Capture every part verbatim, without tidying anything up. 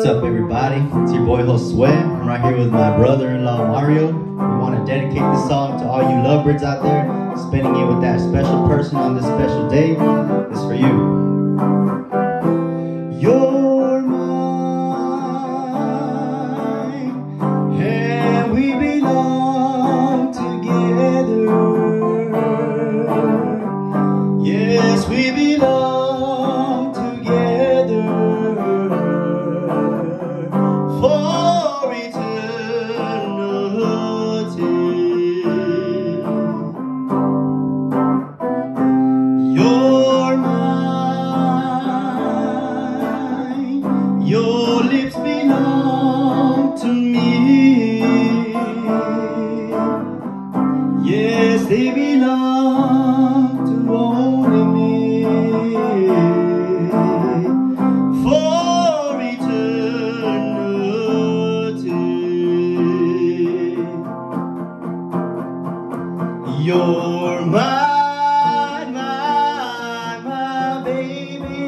What's up, everybody? It's your boy Josue. I'm right here with my brother-in-law Mario. We want to dedicate this song to all you lovebirds out there, spending it with that special person on this special day. It's for you. You're mine, and we belong together. Yes, we belong together for eternity. You're mine, your lips belong to me. Yes, they belong to only me. For eternity. You're mine, mine, my baby,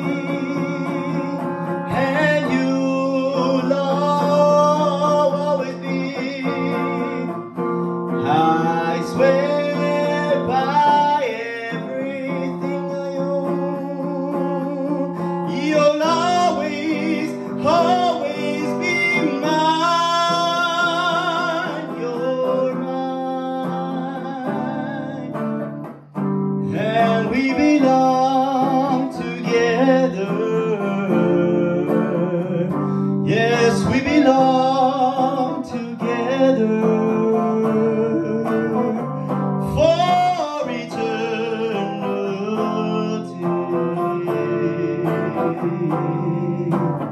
and you'll always be. I swear by everything I own, you'll always, always be mine. You're mine, and we belong together. Yes, we belong together for eternity.